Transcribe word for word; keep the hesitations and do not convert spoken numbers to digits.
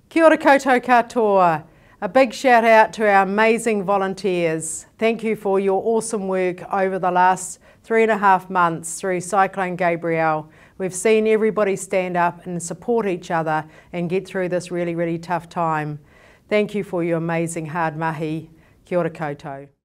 Kia ora koutou katoa. A big shout out to our amazing volunteers. Thank you for your awesome work over the last three and a half months through Cyclone Gabrielle. We've seen everybody stand up and support each other and get through this really, really tough time. Thank you for your amazing hard mahi. Kia ora koutou.